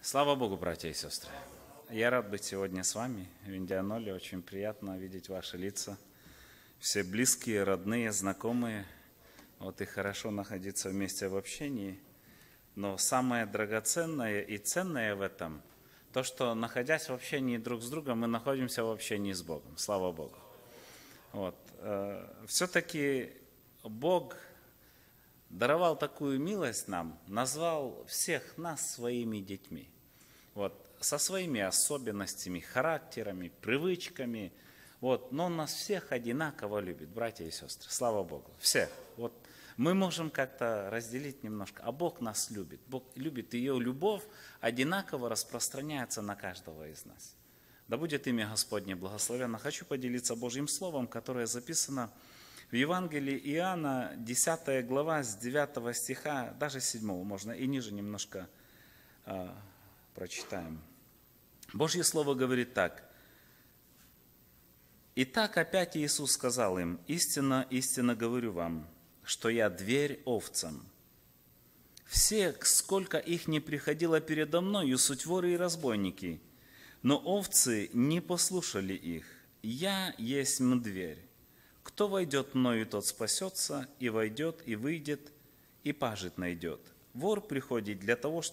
Слава Богу, братья и сестры. Я рад быть сегодня с вами в Индианоле. Очень приятно видеть ваши лица. Все близкие, родные, знакомые. Вот и хорошо находиться вместе в общении. Но самое драгоценное и ценное в этом, то, что, находясь в общении друг с другом, мы находимся в общении с Богом. Слава Богу. Вот. Все-таки Бог даровал такую милость нам, назвал всех нас своими детьми. Вот, со своими особенностями, характерами, привычками. Вот, но Он нас всех одинаково любит, братья и сестры. Слава Богу. Всех. Вот, мы можем как-то разделить немножко, а Бог нас любит. Бог любит, ее любовь одинаково распространяется на каждого из нас. Да будет имя Господне благословенно. Хочу поделиться Божьим Словом, которое записано в Евангелии Иоанна, 10 глава, с 9 стиха, даже 7 можно, и ниже немножко прочитаем. Божье Слово говорит так. «Итак, опять Иисус сказал им, истинно, истинно говорю вам, что я дверь овцам. Все, сколько их не приходило передо мною, суть воры и разбойники, но овцы не послушали их. Я есть дверь. Кто войдет мною, тот спасется, и войдет, и выйдет, и пажить найдет. Вор приходит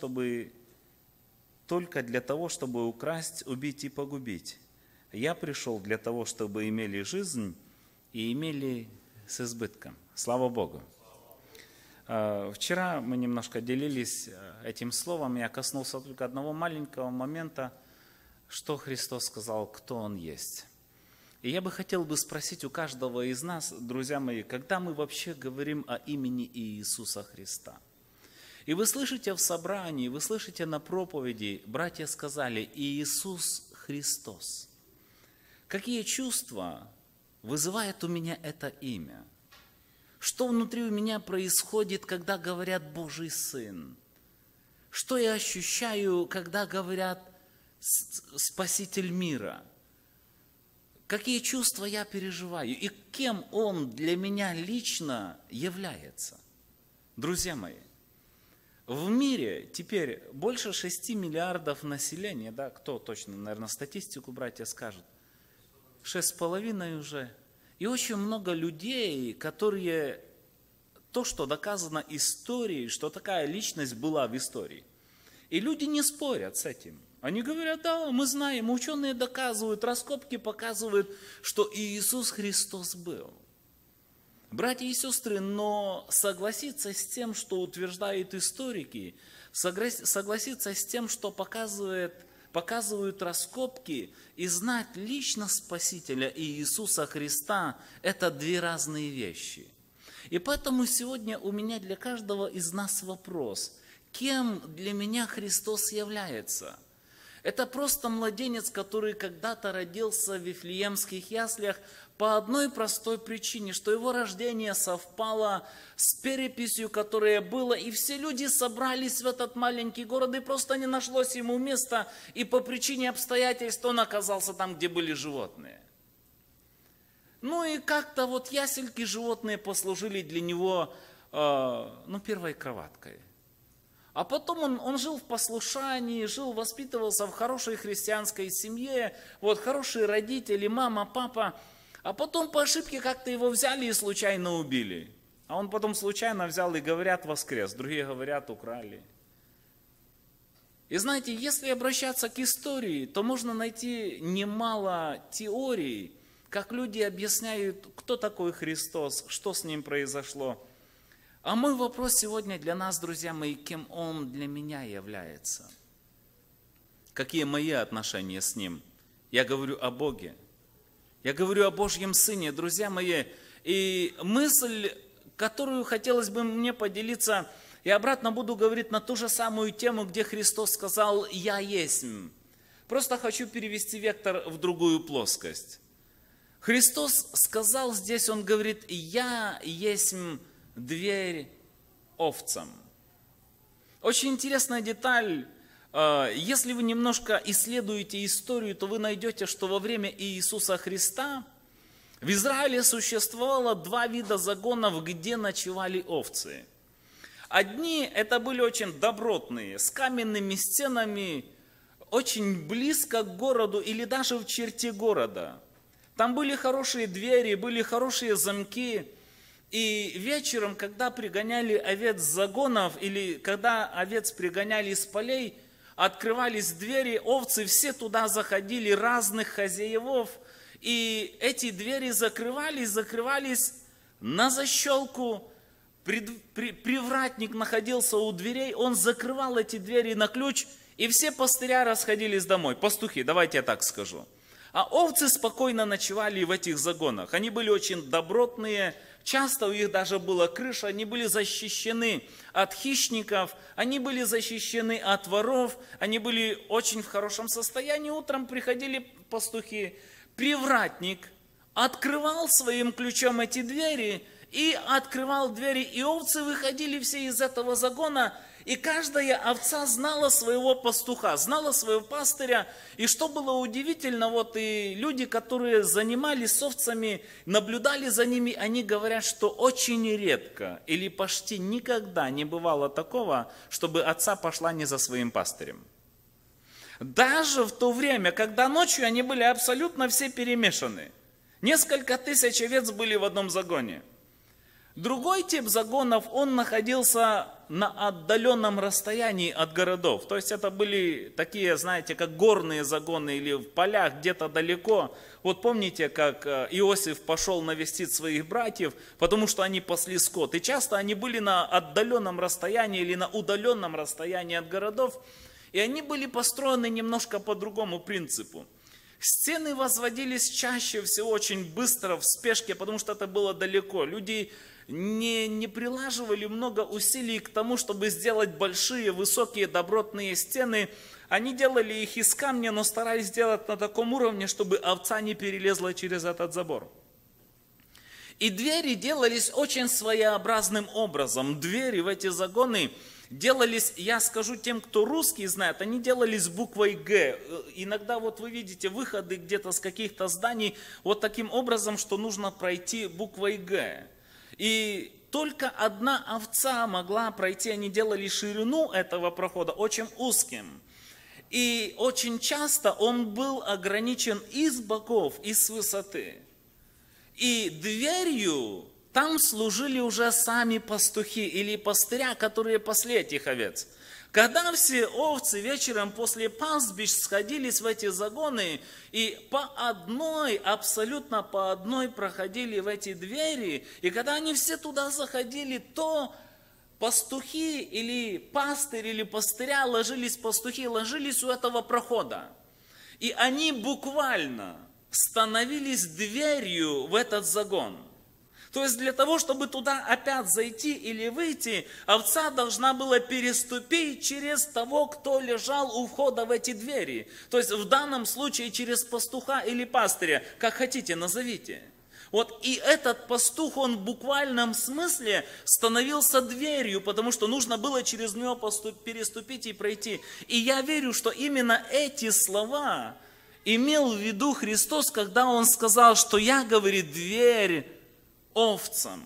только для того, чтобы украсть, убить и погубить. Я пришел для того, чтобы имели жизнь и имели с избытком». Слава Богу. Вчера мы немножко делились этим словом, я коснулся только одного маленького момента, что Христос сказал, кто Он есть. И я бы хотел спросить у каждого из нас, друзья мои, когда мы вообще говорим о имени Иисуса Христа? И вы слышите в собрании, вы слышите на проповеди, братья сказали, Иисус Христос. Какие чувства вызывает у меня это имя? Что внутри у меня происходит, когда говорят Божий Сын? Что я ощущаю, когда говорят Спаситель мира? Какие чувства я переживаю и кем Он для меня лично является? Друзья мои, в мире теперь больше 6 миллиардов населения, да, кто точно, наверное, статистику братья скажут, 6,5 уже. И очень много людей, которые, то, что доказано историей, что такая личность была в истории. И люди не спорят с этим. Они говорят, да, мы знаем, ученые доказывают, раскопки показывают, что Иисус Христос был. Братья и сестры, но согласиться с тем, что утверждают историки, согласиться с тем, что показывают раскопки, и знать лично Спасителя Иисуса Христа – это две разные вещи. И поэтому сегодня у меня для каждого из нас вопрос, кем для меня Христос является? Это просто младенец, который когда-то родился в Вифлеемских яслях по одной простой причине, что его рождение совпало с переписью, которая была, и все люди собрались в этот маленький город, и просто не нашлось ему места, и по причине обстоятельств он оказался там, где были животные. Ну и как-то вот ясельки животные послужили для него, первой кроваткой. А потом он жил в послушании, воспитывался в хорошей христианской семье, вот хорошие родители, мама, папа. А потом по ошибке как-то его взяли и случайно убили. А он потом случайно взял и, говорят, воскрес, другие говорят, украли. И знаете, если обращаться к истории, то можно найти немало теорий, как люди объясняют, кто такой Христос, что с Ним произошло. А мой вопрос сегодня для нас, друзья мои, кем Он для меня является? Какие мои отношения с Ним? Я говорю о Боге. Я говорю о Божьем Сыне, друзья мои. И мысль, которую хотелось бы мне поделиться, я обратно буду говорить на ту же самую тему, где Христос сказал «Я есть». Просто хочу перевести вектор в другую плоскость. Христос сказал здесь, Он говорит «Я есть дверь овцам». Очень интересная деталь. Если вы немножко исследуете историю, то вы найдете, что во время Иисуса Христа в Израиле существовало 2 вида загонов, где ночевали овцы. Одни это были очень добротные, с каменными стенами, очень близко к городу или даже в черте города. Там были хорошие двери, были хорошие замки. И вечером, когда пригоняли овец с загонов, или когда овец пригоняли из полей, открывались двери, овцы все туда заходили, разных хозяевов. И эти двери закрывались на защелку. Привратник находился у дверей, он закрывал эти двери на ключ, и все пастыря расходились домой. Пастухи, давайте я так скажу. А овцы спокойно ночевали в этих загонах. Они были очень добротные, часто у них даже была крыша, они были защищены от хищников, они были защищены от воров, они были очень в хорошем состоянии. Утром приходили пастухи, привратник открывал своим ключом эти двери, и открывал двери, и овцы выходили все из этого загона, и каждая овца знала своего пастуха, знала своего пастыря. И что было удивительно, вот и люди, которые занимались с овцами, наблюдали за ними, они говорят, что очень редко или почти никогда не бывало такого, чтобы овца пошла не за своим пастырем. Даже в то время, когда ночью они были абсолютно все перемешаны. Несколько тысяч овец были в одном загоне. Другой тип загонов, он находился на отдаленном расстоянии от городов. То есть это были такие, знаете, как горные загоны или в полях где-то далеко. Вот помните, как Иосиф пошел навестить своих братьев, потому что они пасли скот. И часто они были на отдаленном расстоянии или на удаленном расстоянии от городов. И они были построены немножко по другому принципу. Стены возводились чаще всего очень быстро, в спешке, потому что это было далеко. Люди не прилаживали много усилий к тому, чтобы сделать большие, высокие, добротные стены. Они делали их из камня, но старались сделать на таком уровне, чтобы овца не перелезла через этот забор. И двери делались очень своеобразным образом. Двери в эти загоны делались, я скажу тем, кто русский знает, они делались буквой «Г». Иногда вот вы видите выходы где-то с каких-то зданий вот таким образом, что нужно пройти буквой «Г». И только одна овца могла пройти, они делали ширину этого прохода очень узким. И очень часто он был ограничен и с боков, и с высоты. И дверью там служили уже сами пастухи или пастыря, которые пасли этих овец. Когда все овцы вечером после пастбищ сходились в эти загоны и по одной, абсолютно по одной проходили в эти двери, и когда они все туда заходили, то пастухи или пастырь или пастыря пастухи ложились у этого прохода. И они буквально становились дверью в этот загон. То есть для того, чтобы туда опять зайти или выйти, овца должна была переступить через того, кто лежал у входа в эти двери. То есть в данном случае через пастуха или пастыря, как хотите, назовите. Вот и этот пастух, он в буквальном смысле становился дверью, потому что нужно было через него переступить и пройти. И я верю, что именно эти слова имел в виду Христос, когда Он сказал, что я, говорит, дверь овцам.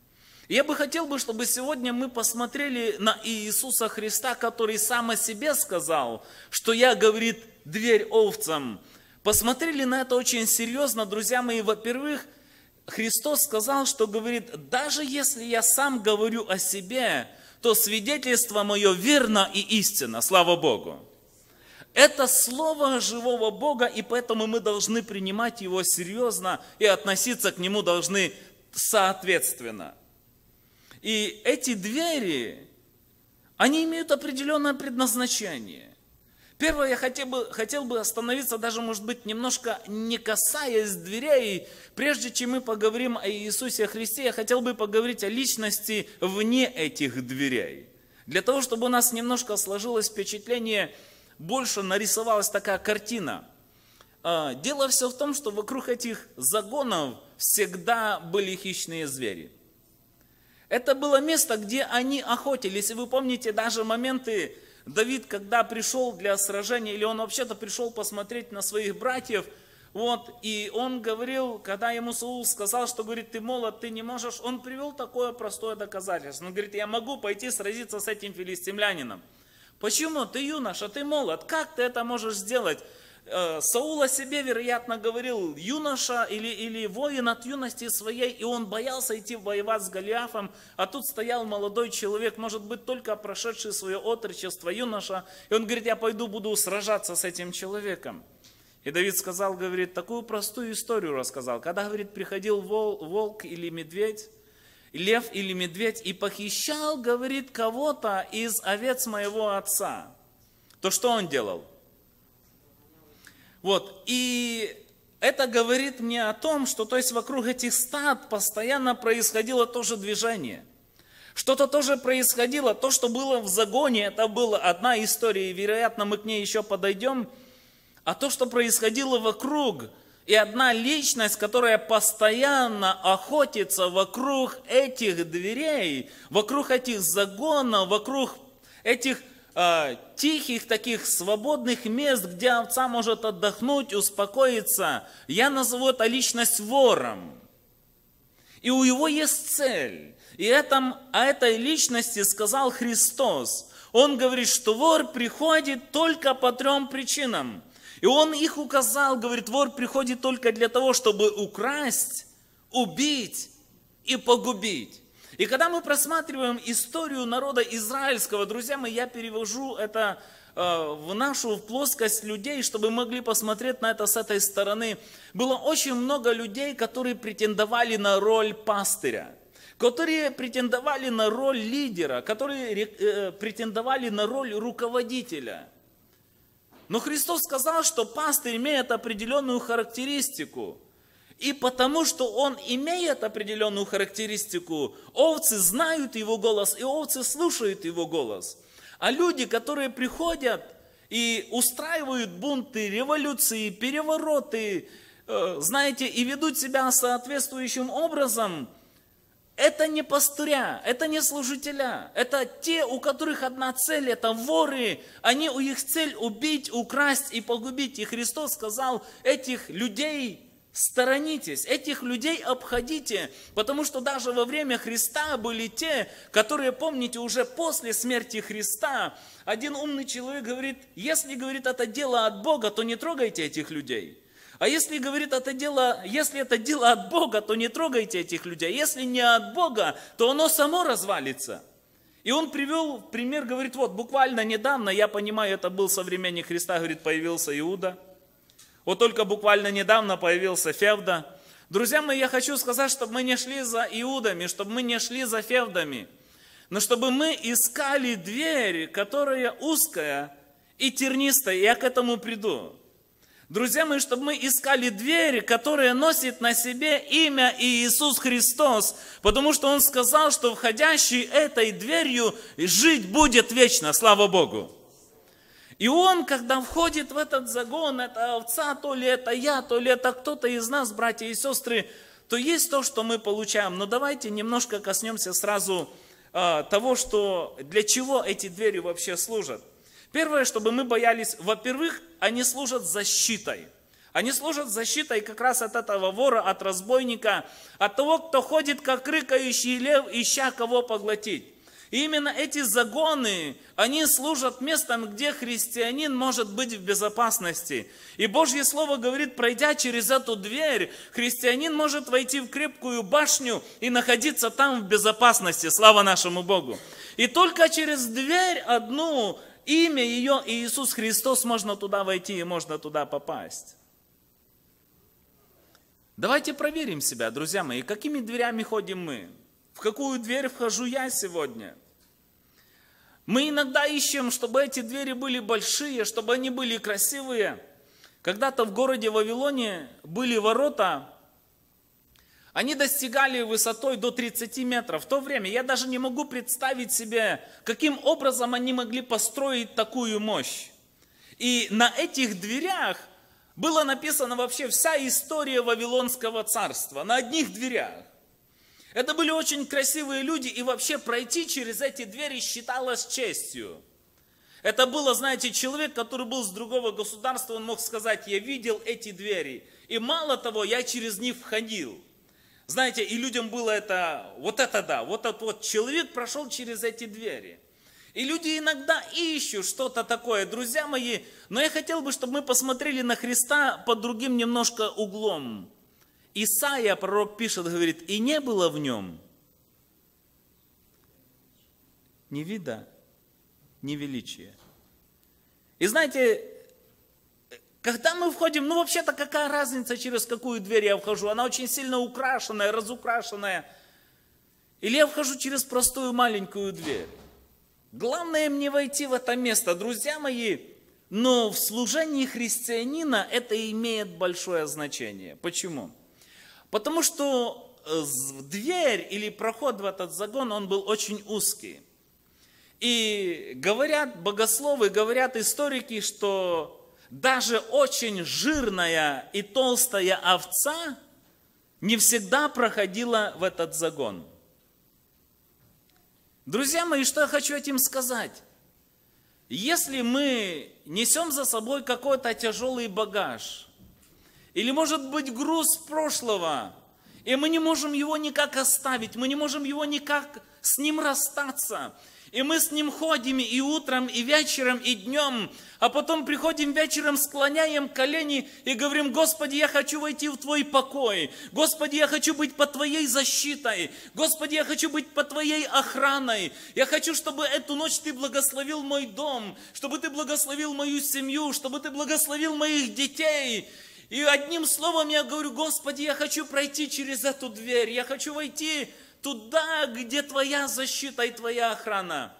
Я бы хотел, чтобы сегодня мы посмотрели на Иисуса Христа, который сам о себе сказал, что я, говорит, дверь овцам. Посмотрели на это очень серьезно, друзья мои. Во-первых, Христос сказал, что говорит, даже если я сам говорю о себе, то свидетельство мое верно и истинно, слава Богу. Это слово живого Бога, и поэтому мы должны принимать его серьезно и относиться к нему должны соответственно. И эти двери, они имеют определенное предназначение. Первое, я хотел бы остановиться, даже, может быть, немножко не касаясь дверей. Прежде чем мы поговорим о Иисусе Христе, я хотел бы поговорить о личности вне этих дверей. Для того, чтобы у нас немножко сложилось впечатление, больше нарисовалась такая картина. Дело все в том, что вокруг этих загонов всегда были хищные звери. Это было место, где они охотились. И вы помните даже моменты, Давид, когда пришел для сражения, или он вообще-то пришел посмотреть на своих братьев, Вот, и он говорил, когда ему Саул сказал, что, говорит, ты молод, ты не можешь, он привел такое простое доказательство. Он говорит, я могу пойти сразиться с этим филистимлянином. Почему? Ты юноша, ты молод, как ты это можешь сделать? Саул о себе, вероятно, говорил, юноша или воин от юности своей, и он боялся идти воевать с Голиафом, а тут стоял молодой человек, может быть, только прошедший свое отрочество, юноша, и он говорит, я пойду буду сражаться с этим человеком. И Давид сказал, говорит, такую простую историю рассказал, когда, говорит, приходил волк или медведь, лев или медведь, и похищал, говорит, кого-то из овец моего отца, то что он делал? Вот, и это говорит мне о том, что то есть вокруг этих стад постоянно происходило тоже движение. Что-то тоже происходило, то, что было в загоне, это была одна история, и, вероятно, мы к ней еще подойдем. А то, что происходило вокруг, и одна личность, которая постоянно охотится вокруг этих дверей, вокруг этих загонов, вокруг этих тихих, таких свободных мест, где овца может отдохнуть, успокоиться. Я назову это личность вором. И у него есть цель. И о этой личности сказал Христос. Он говорит, что вор приходит только по 3 причинам. И он их указал, говорит, вор приходит только для того, чтобы украсть, убить и погубить. И когда мы просматриваем историю народа израильского, друзья мои, я перевожу это в нашу плоскость людей, чтобы мы могли посмотреть на это с этой стороны. Было очень много людей, которые претендовали на роль пастыря, которые претендовали на роль лидера, которые претендовали на роль руководителя. Но Христос сказал, что пастырь имеет определенную характеристику. И потому что он имеет определенную характеристику, овцы знают его голос, и овцы слушают его голос. А люди, которые приходят и устраивают бунты, революции, перевороты, знаете, и ведут себя соответствующим образом, это не пастыря, это не служителя, это те, у которых одна цель, это воры, у их цель убить, украсть и погубить. И Христос сказал, этих людей сторонитесь, этих людей обходите, потому что даже во время Христа были те, которые, помните, уже после смерти Христа, один умный человек говорит, если, говорит, это дело от Бога, то не трогайте этих людей. А если, говорит, если это дело от Бога, то не трогайте этих людей. Если не от Бога, то оно само развалится. И он привел пример, говорит, вот буквально недавно, я понимаю, это был современник Христа, говорит, появился Иуда. Вот только буквально недавно появился Февда. Друзья мои, я хочу сказать, чтобы мы не шли за Иудами, чтобы мы не шли за Февдами, но чтобы мы искали дверь, которая узкая и тернистая, я к этому приду. Друзья мои, чтобы мы искали дверь, которая носит на себе имя Иисус Христос, потому что Он сказал, что входящий этой дверью жить будет вечно, слава Богу. И он, когда входит в этот загон, это овца, то ли это я, то ли это кто-то из нас, братья и сестры, то есть то, что мы получаем. Но давайте немножко коснемся сразу того, что для чего эти двери вообще служат. Первое, чтобы мы боялись, во-первых, они служат защитой. Они служат защитой как раз от этого вора, от разбойника, от того, кто ходит, как рыкающий лев, ища кого поглотить. И именно эти загоны, они служат местом, где христианин может быть в безопасности. И Божье Слово говорит, пройдя через эту дверь, христианин может войти в крепкую башню и находиться там в безопасности. Слава нашему Богу. И только через дверь одну, имя ее Иисус Христос, можно туда войти и можно туда попасть. Давайте проверим себя, друзья мои, какими дверями ходим мы. В какую дверь вхожу я сегодня? Мы иногда ищем, чтобы эти двери были большие, чтобы они были красивые. Когда-то в городе Вавилоне были ворота, они достигали высотой до 30 метров. В то время я даже не могу представить себе, каким образом они могли построить такую мощь. И на этих дверях была написана вообще вся история Вавилонского царства, на одних дверях. Это были очень красивые люди, и вообще пройти через эти двери считалось честью. Это было, знаете, человек, который был с другого государства, он мог сказать, я видел эти двери, И мало того, я через них входил. Знаете, и людям было это да, вот этот вот человек прошел через эти двери. И люди иногда ищут что-то такое, друзья мои, но я хотел бы, чтобы мы посмотрели на Христа под другим немножко углом. Исаия, пророк, пишет, говорит, и не было в нем ни вида, ни величия. И знаете, когда мы входим, ну вообще-то какая разница, через какую дверь я вхожу? Она очень сильно украшенная, разукрашенная. Или я вхожу через простую маленькую дверь? Главное мне войти в это место, друзья мои, но в служении христианина это имеет большое значение. Почему? Потому что дверь или проход в этот загон, он был очень узкий. И говорят богословы, говорят историки, что даже очень жирная и толстая овца не всегда проходила в этот загон. Друзья мои, что я хочу этим сказать? Если мы несем за собой какой-то тяжелый багаж, или может быть груз прошлого, и мы не можем его никак оставить, мы не можем его никак с ним расстаться, и мы с ним ходим и утром, и вечером, и днем, а потом приходим вечером, склоняем колени и говорим: Господи, я хочу войти в Твой покой. Господи, я хочу быть под Твоей защитой. Господи, я хочу быть под Твоей охраной. Я хочу, чтобы эту ночь Ты благословил мой дом, чтобы Ты благословил мою семью, чтобы Ты благословил моих детей. И одним словом я говорю: Господи, я хочу пройти через эту дверь, я хочу войти туда, где Твоя защита и Твоя охрана.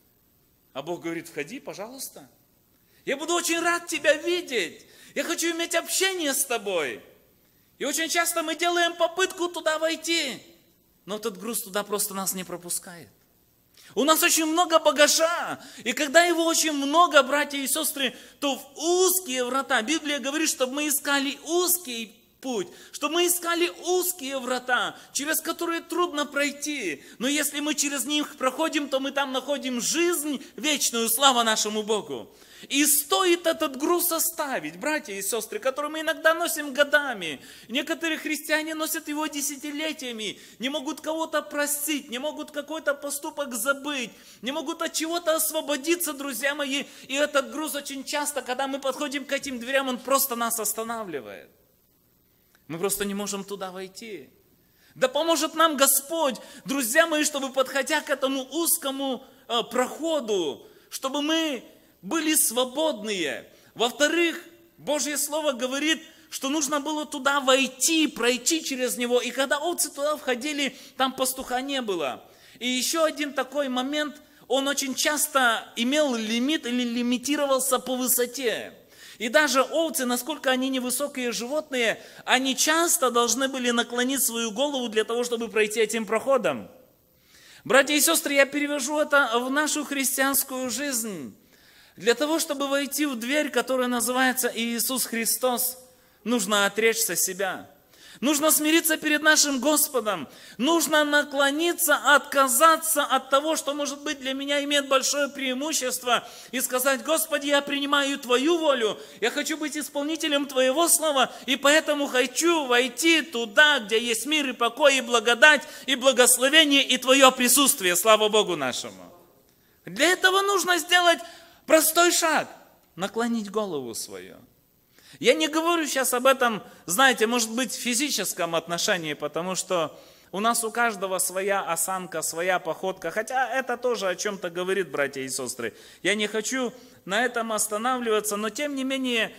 А Бог говорит: входи, пожалуйста. Я буду очень рад Тебя видеть. Я хочу иметь общение с Тобой. И очень часто мы делаем попытку туда войти, но этот груз туда просто нас не пропускает. У нас очень много багажа, и когда его очень много, братья и сестры, то в узкие врата, Библия говорит, чтобы мы искали узкий путь, чтобы мы искали узкие врата, через которые трудно пройти. Но если мы через них проходим, то мы там находим жизнь вечную, слава нашему Богу. И стоит этот груз оставить, братья и сестры, который мы иногда носим годами. Некоторые христиане носят его десятилетиями, не могут кого-то простить, не могут какой-то поступок забыть, не могут от чего-то освободиться, друзья мои. И этот груз очень часто, когда мы подходим к этим дверям, он просто нас останавливает. Мы просто не можем туда войти. Да поможет нам Господь, друзья мои, чтобы, подходя к этому узкому проходу, чтобы мы были свободные. Во-вторых, Божье Слово говорит, что нужно было туда войти, пройти через него. И когда овцы туда входили, там пастуха не было. И еще один такой момент, он очень часто имел лимит или лимитировался по высоте. И даже овцы, насколько они невысокие животные, они часто должны были наклонить свою голову для того, чтобы пройти этим проходом. Братья и сестры, я перевожу это в нашу христианскую жизнь. Для того, чтобы войти в дверь, которая называется Иисус Христос, нужно отречься себя. Нужно смириться перед нашим Господом. Нужно наклониться, отказаться от того, что, может быть, для меня имеет большое преимущество, и сказать: Господи, я принимаю Твою волю, я хочу быть исполнителем Твоего слова, и поэтому хочу войти туда, где есть мир и покой, и благодать, и благословение, и Твое присутствие, слава Богу нашему. Для этого нужно сделать простой шаг – наклонить голову свою. Я не говорю сейчас об этом, знаете, может быть, в физическом отношении, потому что у нас у каждого своя осанка, своя походка, хотя это тоже о чем-то говорит, братья и сестры. Я не хочу на этом останавливаться, но тем не менее,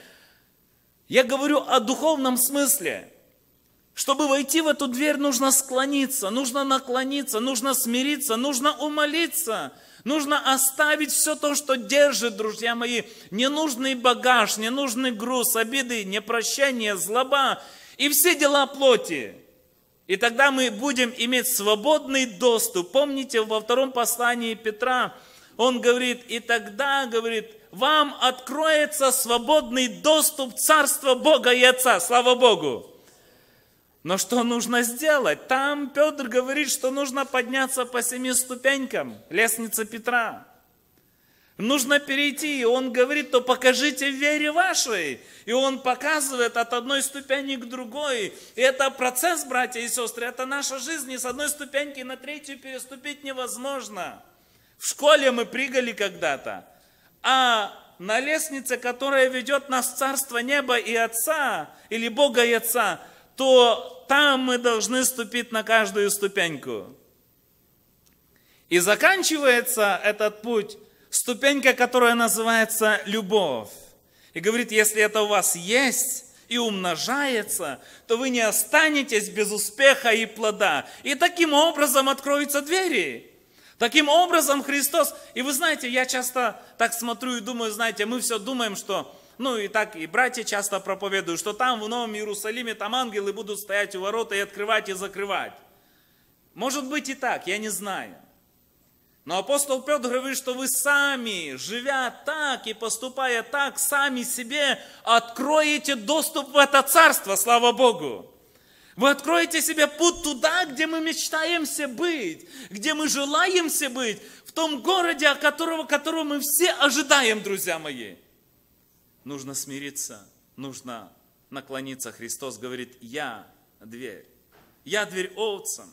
я говорю о духовном смысле. Чтобы войти в эту дверь, нужно склониться, нужно наклониться, нужно смириться, нужно умолиться. Нужно оставить все то, что держит, друзья мои, ненужный багаж, ненужный груз, обиды, непрощение, злоба и все дела плоти. И тогда мы будем иметь свободный доступ. Помните, во втором послании Петра он говорит: и тогда, говорит, вам откроется свободный доступ в Царство Бога и Отца. Слава Богу! Но что нужно сделать? Там Петр говорит, что нужно подняться по 7 ступенькам, лестница Петра. нужно перейти. И он говорит, то покажите в вере вашей. И он показывает от одной ступени к другой. И это процесс, братья и сестры, это наша жизнь. И с одной ступеньки на третью переступить невозможно. В школе мы прыгали когда-то. А на лестнице, которая ведет нас в Царство Неба и Отца, или Бога и Отца, то там мы должны ступить на каждую ступеньку. И заканчивается этот путь ступенька, которая называется любовь. И говорит, если это у вас есть и умножается, то вы не останетесь без успеха и плода. И таким образом откроются двери. Таким образом Христос, и вы знаете, я часто так смотрю и думаю, знаете, мы все думаем, что, и так и братья часто проповедуют, что там в Новом Иерусалиме, там ангелы будут стоять у ворота и открывать и закрывать. Может быть и так, я не знаю. Но апостол Петр говорит, что вы сами, живя так и поступая так, сами себе откроете доступ в это царство, слава Богу. Вы откроете себе путь туда, где мы мечтаемся быть, где мы желаемся быть, в том городе, которого мы все ожидаем, друзья мои. Нужно смириться, нужно наклониться. Христос говорит, я дверь овцам.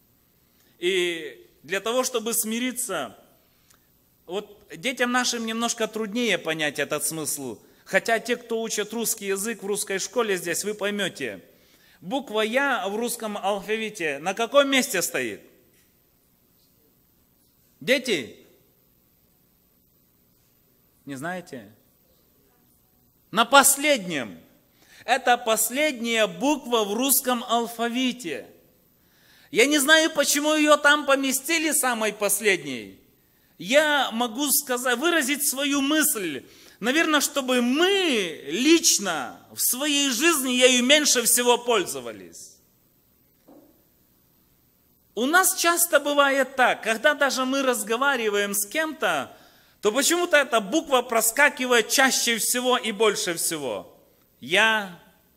И для того, чтобы смириться, вот детям нашим немножко труднее понять этот смысл. Хотя те, кто учат русский язык в русской школе здесь, вы поймете. Буква «Я» в русском алфавите на каком месте стоит? Дети? Не знаете? На последнем. Это последняя буква в русском алфавите. Я не знаю, почему ее там поместили самой последней. Я могу выразить свою мысль. Наверное, чтобы мы лично в своей жизни ею меньше всего пользовались. У нас часто бывает так, когда даже мы разговариваем с кем-то, то почему-то эта буква проскакивает чаще всего и больше всего. Я,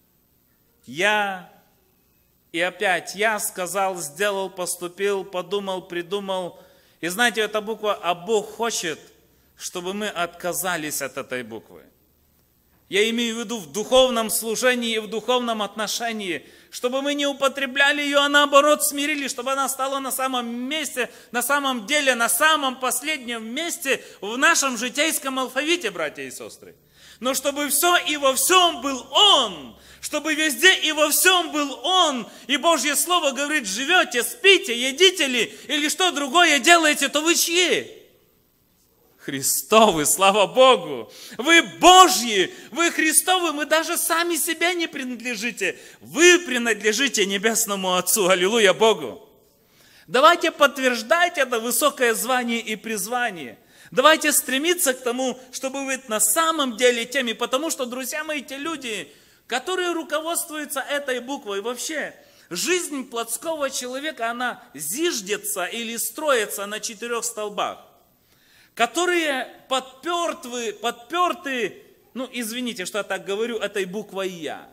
и опять я сказал, сделал, поступил, подумал, придумал. И знаете, эта буква, а Бог хочет, чтобы мы отказались от этой буквы. Я имею в виду в духовном служении и в духовном отношении, чтобы мы не употребляли ее, а наоборот смирили, чтобы она стала на самом месте, на самом деле, на самом последнем месте в нашем житейском алфавите, братья и сестры. Но чтобы все и во всем был Он, чтобы везде и во всем был Он, и Божье Слово говорит, живете, спите, едите ли, или что другое делаете, то вы чьи? Христовы, слава Богу! Вы Божьи, вы Христовы, вы даже сами себе не принадлежите. Вы принадлежите Небесному Отцу, аллилуйя Богу! Давайте подтверждать это высокое звание и призвание. Давайте стремиться к тому, чтобы быть на самом деле теми, потому что, друзья мои, те люди, которые руководствуются этой буквой, вообще, жизнь плотского человека, она зиждется или строится на 4 столбах, которые подперты, извините, что я так говорю, этой буквой «Я».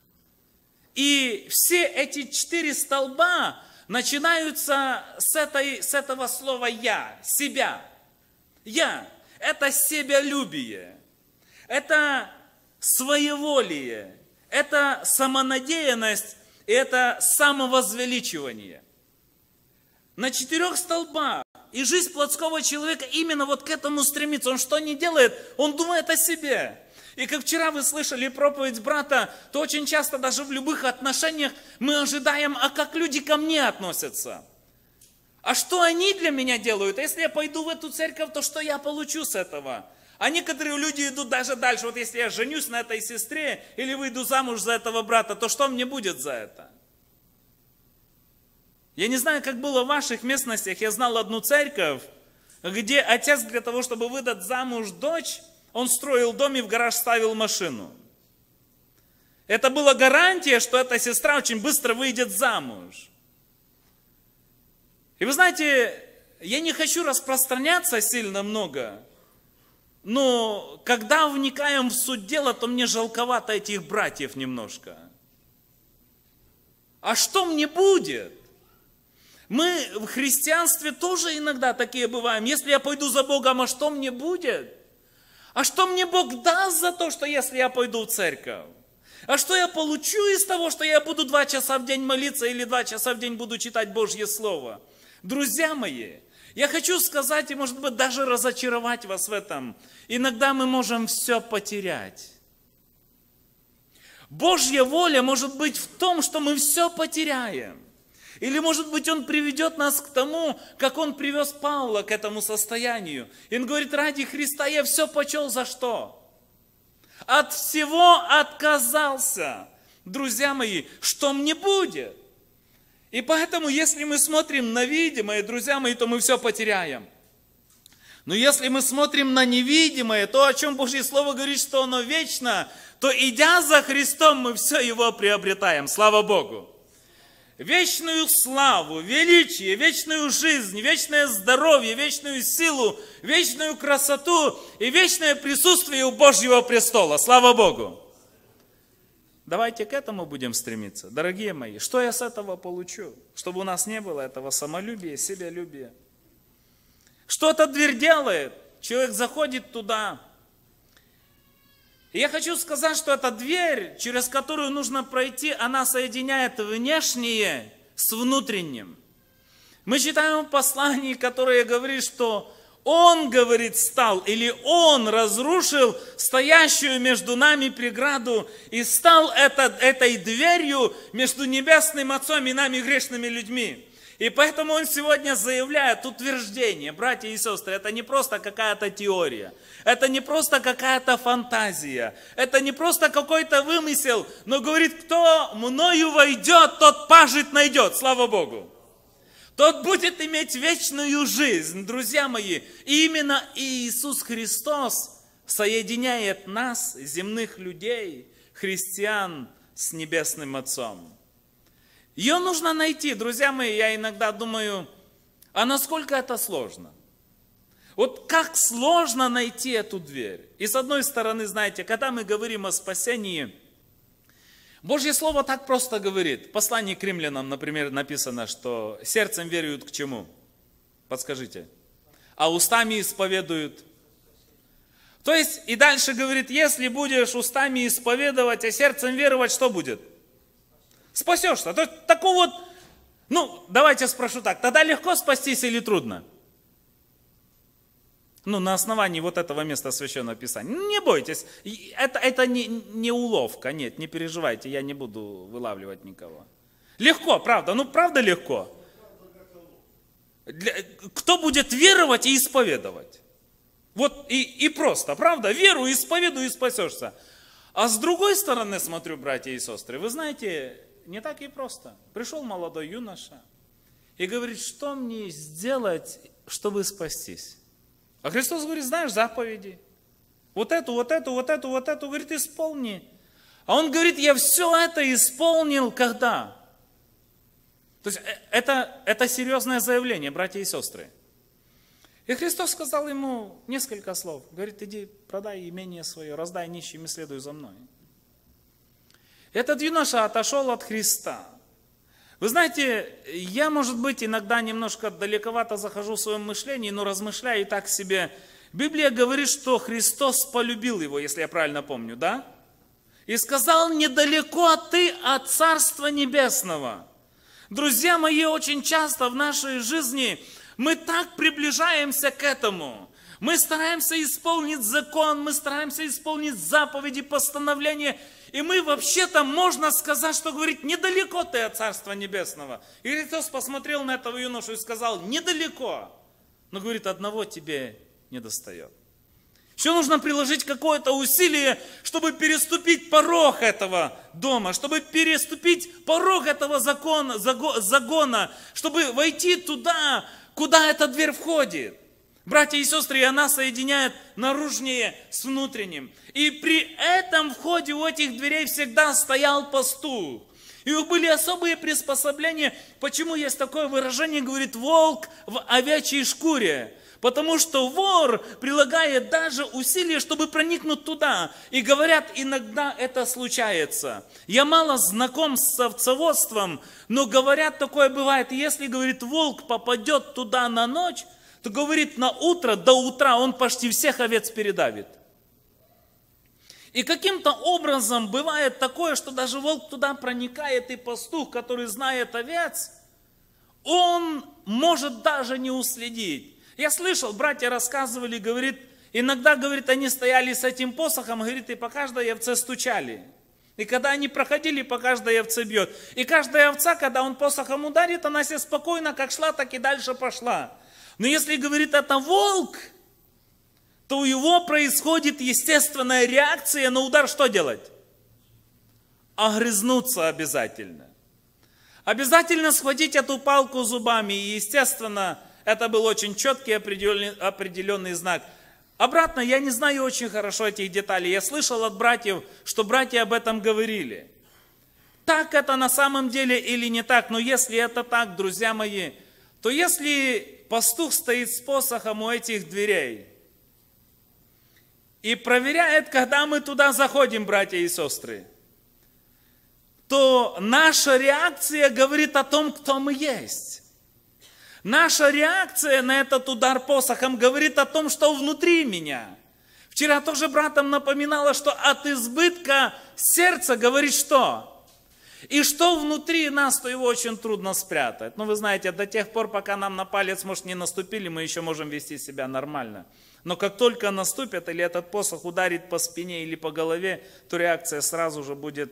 И все эти 4 столба начинаются с этого слова «Я», «себя». «Я» – это себялюбие, это своеволие, это самонадеянность, и это самовозвеличивание. На 4 столбах. И жизнь плотского человека именно вот к этому стремится. Он что не делает? Он думает о себе. И как вчера вы слышали проповедь брата, то очень часто даже в любых отношениях мы ожидаем, а как люди ко мне относятся? А что они для меня делают? А если я пойду в эту церковь, то что я получу с этого? А некоторые люди идут даже дальше. Вот если я женюсь на этой сестре или выйду замуж за этого брата, то что мне будет за это? Я не знаю, как было в ваших местностях. Я знал одну церковь, где отец для того, чтобы выдать замуж дочь, он строил дом и в гараж ставил машину. Это была гарантия, что эта сестра очень быстро выйдет замуж. И вы знаете, я не хочу распространяться сильно много, но когда вникаем в суть дела, то мне жалковато этих братьев немножко. А что мне будет? Мы в христианстве тоже иногда такие бываем. Если я пойду за Богом, а что мне будет? А что мне Бог даст за то, что если я пойду в церковь? А что я получу из того, что я буду 2 часа в день молиться или 2 часа в день буду читать Божье Слово? Друзья мои, я хочу сказать и, может быть, даже разочаровать вас в этом. Иногда мы можем все потерять. Божья воля может быть в том, что мы все потеряем. Или, может быть, Он приведет нас к тому, как Он привез Павла к этому состоянию. И он говорит, ради Христа я все почел за что? От всего отказался. Друзья мои, что мне будет? И поэтому, если мы смотрим на видимое, друзья мои, то мы все потеряем. Но если мы смотрим на невидимое, то, о чем Божье Слово говорит, что оно вечно, то, идя за Христом, мы все его приобретаем. Слава Богу! Вечную славу, величие, вечную жизнь, вечное здоровье, вечную силу, вечную красоту и вечное присутствие у Божьего престола. Слава Богу! Давайте к этому будем стремиться. Дорогие мои, что я с этого получу? Чтобы у нас не было этого самолюбия, себялюбия. Что эта дверь делает? Человек заходит туда. И я хочу сказать, что эта дверь, через которую нужно пройти, она соединяет внешнее с внутренним. Мы читаем в послании, которое говорит, что Он, говорит, стал, или Он разрушил стоящую между нами преграду и стал этой дверью между Небесным Отцом и нами, грешными людьми. И поэтому Он сегодня заявляет утверждение, братья и сестры, это не просто какая-то теория, это не просто какая-то фантазия, это не просто какой-то вымысел, но говорит, кто мною войдет, тот пажить найдет, слава Богу. Тот будет иметь вечную жизнь, друзья мои. И именно Иисус Христос соединяет нас, земных людей, христиан, с Небесным Отцом. Ее нужно найти, друзья мои, я иногда думаю, а насколько это сложно? Вот как сложно найти эту дверь. И с одной стороны, знаете, когда мы говорим о спасении, Божье Слово так просто говорит. В послании к римлянам, например, написано, что сердцем веруют к чему? Подскажите. А устами исповедуют. То есть, и дальше говорит, если будешь устами исповедовать, а сердцем веровать, что будет? Спасешься. То есть, такого вот, давайте спрошу так, тогда легко спастись или трудно? На основании вот этого места Священного Писания. Не бойтесь, это не уловка, нет, не переживайте, я не буду вылавливать никого. Легко, правда, правда легко. Кто будет веровать и исповедовать? Вот и просто, правда, веру, исповедуй и спасешься. А с другой стороны, смотрю, братья и сестры, вы знаете, не так и просто. Пришел молодой юноша и говорит, что мне сделать, чтобы спастись? А Христос говорит, знаешь, заповеди. Вот эту, говорит, исполни. А он говорит, я все это исполнил когда? То есть это серьезное заявление, братья и сестры. И Христос сказал ему несколько слов. Говорит, иди, продай имение свое, раздай нищим и следуй за мной. Этот юноша отошел от Христа. Вы знаете, я, может быть, иногда немножко далековато захожу в своем мышлении, но размышляю и так себе. Библия говорит, что Христос полюбил его, если я правильно помню, да? И сказал, недалеко ты от Царства Небесного. Друзья мои, очень часто в нашей жизни мы так приближаемся к этому. Мы стараемся исполнить закон, мы стараемся исполнить заповеди, постановления. И мы вообще-то, можно сказать, что говорит, недалеко ты от Царства Небесного. И Христос посмотрел на этого юношу и сказал, недалеко. Но говорит, одного тебе не достает. Еще нужно приложить какое-то усилие, чтобы переступить порог этого дома, чтобы переступить порог этого загона, чтобы войти туда, куда эта дверь входит. Братья и сестры, и она соединяет наружнее с внутренним. И при этом входе у этих дверей всегда стоял пастух. И были особые приспособления. Почему есть такое выражение, говорит, волк в овечьей шкуре? Потому что вор прилагает даже усилия, чтобы проникнуть туда. И говорят, иногда это случается. Я мало знаком с овцеводством, но говорят, такое бывает. Если, говорит, волк попадет туда на ночь, то, говорит, на утро, до утра он почти всех овец передавит. И каким-то образом бывает такое, что даже волк туда проникает, и пастух, который знает овец, он может даже не уследить. Я слышал, братья рассказывали, говорит, иногда, говорит, они стояли с этим посохом, говорит, и по каждой овце стучали. И когда они проходили, по каждой овце бьет. И каждая овца, когда он посохом ударит, она себе спокойно, как шла, так и дальше пошла. Но если, говорит, это волк, то у него происходит естественная реакция на удар. Что делать? Огрызнуться обязательно. Обязательно схватить эту палку зубами. И, естественно, это был очень четкий определенный знак. Обратно, я не знаю очень хорошо этих деталей. Я слышал от братьев, что братья об этом говорили. Так это на самом деле или не так? Но если это так, друзья мои, то если пастух стоит с посохом у этих дверей и проверяет, когда мы туда заходим, братья и сестры, то наша реакция говорит о том, кто мы есть. Наша реакция на этот удар посохом говорит о том, что внутри меня. Вчера тоже братам напоминала, что от избытка сердца говорит что? И что внутри нас, то его очень трудно спрятать. Ну, вы знаете, до тех пор, пока нам на палец, может, не наступили, мы еще можем вести себя нормально. Но как только наступят, или этот посох ударит по спине или по голове, то реакция сразу же будет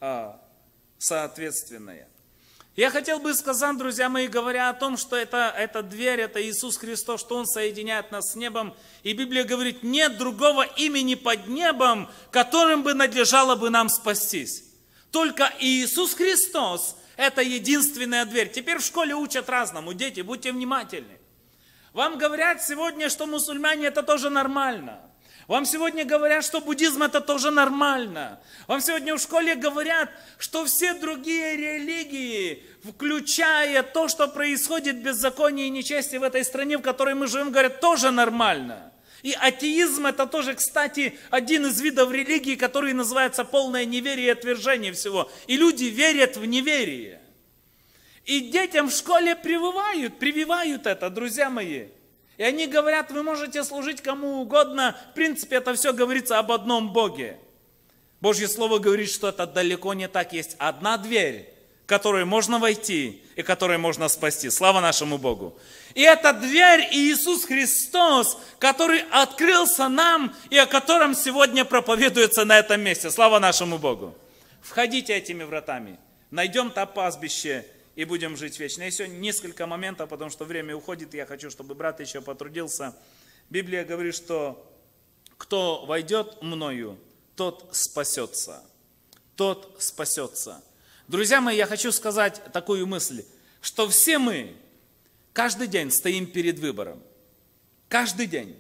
соответственная. Я хотел бы сказать, друзья мои, говоря о том, что эта дверь, это Иисус Христос, что Он соединяет нас с небом. И Библия говорит, нет другого имени под небом, которым бы надлежало бы нам спастись. Только Иисус Христос – это единственная дверь. Теперь в школе учат разному. Дети, будьте внимательны. Вам говорят сегодня, что мусульмане – это тоже нормально. Вам сегодня говорят, что буддизм – это тоже нормально. Вам сегодня в школе говорят, что все другие религии, включая то, что происходит беззаконие и нечестие в этой стране, в которой мы живем, говорят, тоже нормально. И атеизм – это тоже, кстати, один из видов религии, который называется полное неверие и отвержение всего. И люди верят в неверие. И детям в школе прививают это, друзья мои. И они говорят, вы можете служить кому угодно. В принципе, это все говорится об одном Боге. Божье Слово говорит, что это далеко не так. Есть одна дверь, в которую можно войти и которой можно спасти. Слава нашему Богу. И эта дверь Иисус Христос, который открылся нам и о котором сегодня проповедуется на этом месте. Слава нашему Богу. Входите этими вратами. Найдем там пастбище и будем жить вечно. Еще несколько моментов, потому что время уходит. Я хочу, чтобы брат еще потрудился. Библия говорит, что кто войдет мною, тот спасется. Тот спасется. Друзья мои, я хочу сказать такую мысль, что все мы каждый день стоим перед выбором. Каждый день.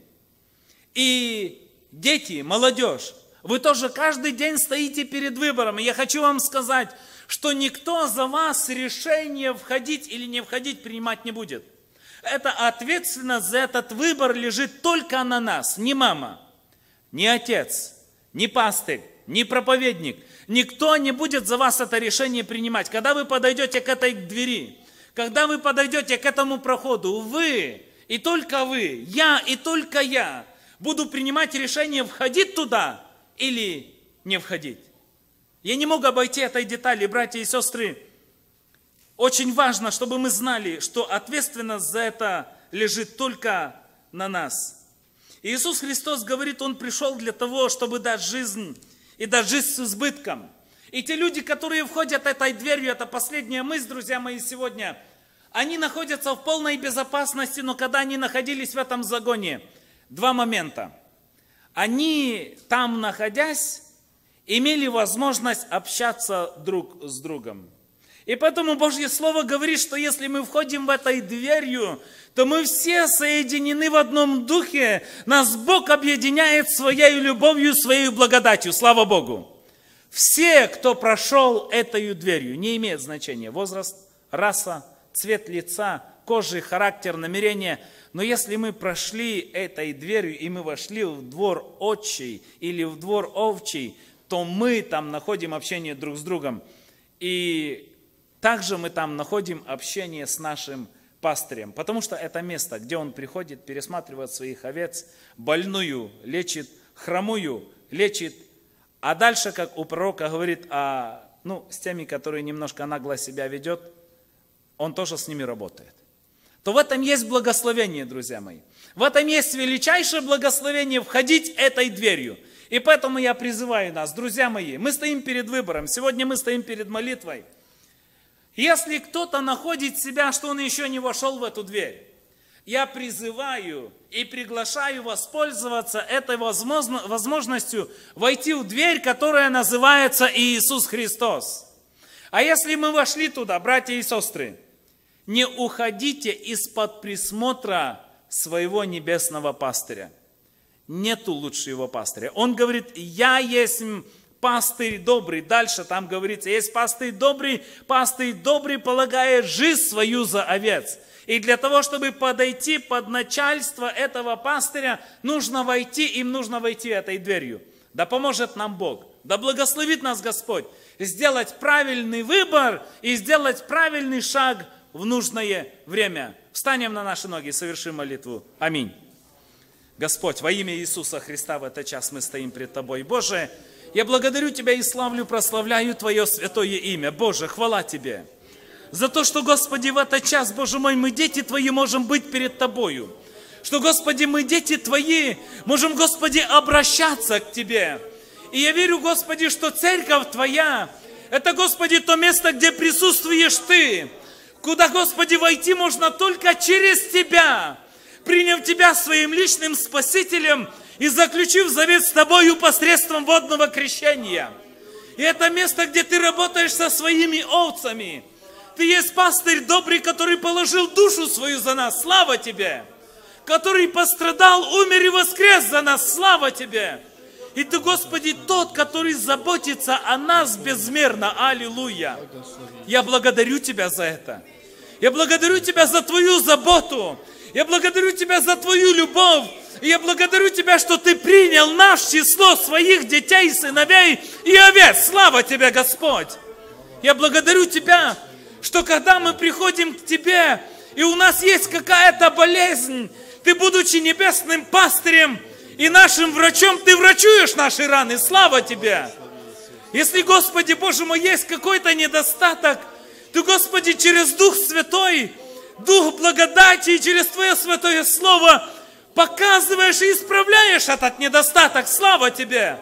И дети, молодежь, вы тоже каждый день стоите перед выбором. И я хочу вам сказать, что никто за вас решение входить или не входить принимать не будет. Это ответственность за этот выбор лежит только на нас. Не мама, не отец, не пастырь, не проповедник. Никто не будет за вас это решение принимать. Когда вы подойдете к этой двери, когда вы подойдете к этому проходу, вы и только вы, я и только я буду принимать решение, входить туда или не входить. Я не могу обойти этой детали, братья и сестры. Очень важно, чтобы мы знали, что ответственность за это лежит только на нас. Иисус Христос говорит, Он пришел для того, чтобы дать жизнь, и дать жизнь с избытком. И те люди, которые входят этой дверью, это последняя мысль, друзья мои, сегодня, они находятся в полной безопасности, но когда они находились в этом загоне, два момента. Они там, находясь, имели возможность общаться друг с другом. И поэтому Божье Слово говорит, что если мы входим в этой дверью, то мы все соединены в одном духе. Нас Бог объединяет своей любовью, своей благодатью. Слава Богу! Все, кто прошел этой дверью, не имеет значения возраст, раса, цвет лица, кожи, характер, намерение. Но если мы прошли этой дверью, и мы вошли в двор отчий или в двор овчий, то мы там находим общение друг с другом. И также мы там находим общение с нашим пастырем. Потому что это место, где он приходит, пересматривает своих овец, больную лечит, хромую лечит. А дальше, как у пророка говорит, с теми, которые немножко нагло себя ведет, он тоже с ними работает. То в этом есть благословение, друзья мои. В этом есть величайшее благословение входить этой дверью. И поэтому я призываю нас, друзья мои, мы стоим перед выбором, сегодня мы стоим перед молитвой. Если кто-то находит себя, что он еще не вошел в эту дверь, я призываю и приглашаю воспользоваться этой возможностью войти в дверь, которая называется Иисус Христос. А если мы вошли туда, братья и сестры, не уходите из-под присмотра своего небесного пастыря. Нету лучше его пастыря. Он говорит, я есть пастырь добрый. Дальше там говорится, есть пастырь добрый полагает жизнь свою за овец. И для того, чтобы подойти под начальство этого пастыря, нужно войти этой дверью. Да поможет нам Бог, да благословит нас Господь сделать правильный выбор и сделать правильный шаг в нужное время. Встанем на наши ноги и совершим молитву. Аминь. Господь, во имя Иисуса Христа в этот час мы стоим пред Тобой. Боже, я благодарю Тебя и славлю, прославляю Твое святое имя. Боже, хвала Тебе за то, что, Господи, в этот час, Боже мой, мы, дети Твои, можем быть перед Тобою. Что, Господи, мы, дети Твои, можем, Господи, обращаться к Тебе. И я верю, Господи, что церковь Твоя, это, Господи, то место, где присутствуешь Ты, куда, Господи, войти можно только через Тебя, приняв Тебя своим личным Спасителем и заключив завет с Тобою посредством водного крещения. И это место, где Ты работаешь со своими овцами. Ты есть пастырь добрый, который положил душу свою за нас. Слава Тебе! Который пострадал, умер и воскрес за нас. Слава Тебе! И Ты, Господи, тот, который заботится о нас безмерно. Аллилуйя! Я благодарю Тебя за это. Я благодарю Тебя за Твою заботу. Я благодарю Тебя за Твою любовь. И я благодарю Тебя, что Ты принял наше число своих детей, сыновей и овец. Слава Тебе, Господь! Я благодарю Тебя, что когда мы приходим к Тебе, и у нас есть какая-то болезнь, Ты, будучи небесным пастырем и нашим врачом, Ты врачуешь наши раны. Слава Тебе! Если, Господи, Боже мой, есть какой-то недостаток, Ты, Господи, через Дух Святой, Дух благодати и через Твое Святое Слово показываешь и исправляешь этот недостаток. Слава Тебе!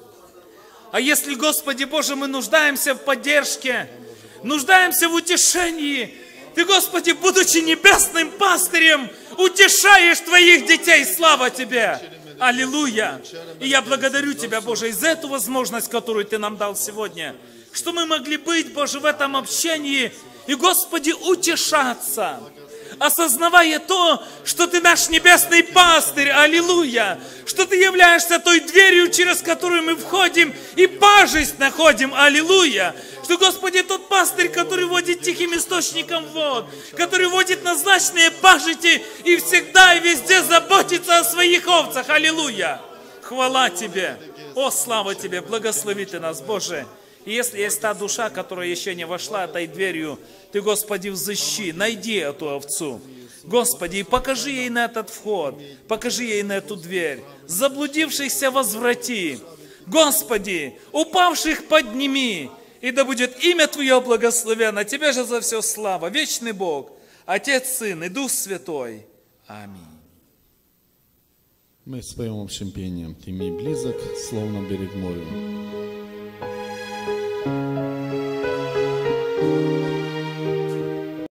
А если, Господи Боже, мы нуждаемся в поддержке, нуждаемся в утешении, Ты, Господи, будучи небесным пастырем, утешаешь Твоих детей. Слава Тебе! Аллилуйя! И я благодарю Тебя, Боже, за эту возможность, которую Ты нам дал сегодня, что мы могли быть, Боже, в этом общении и, Господи, утешаться, осознавая то, что Ты наш небесный пастырь, аллилуйя, что Ты являешься той дверью, через которую мы входим и пажесть находим, аллилуйя, что, Господи, тот пастырь, который водит тихим источником вод, который водит на злачные пажити и всегда и везде заботится о своих овцах, аллилуйя, хвала Тебе, о, слава Тебе, благослови Ты нас, Боже. И если есть та душа, которая еще не вошла этой дверью, Ты, Господи, взыщи, найди эту овцу. Господи, и покажи ей на этот вход, покажи ей на эту дверь. Заблудившихся возврати. Господи, упавших подними. И да будет имя Твое благословенно. Тебе же за все слава. Вечный Бог, Отец, Сын и Дух Святой. Аминь. Мы споем общим пением. Ты мне близок, словно берег морю.